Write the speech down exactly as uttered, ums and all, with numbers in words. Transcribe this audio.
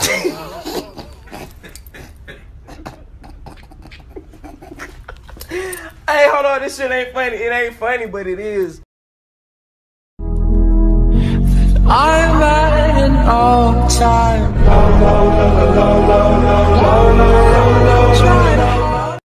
Hey, hold on, this shit ain't funny. It ain't funny, but it is. I'm at an all-time low, low, low, low, low, low, low.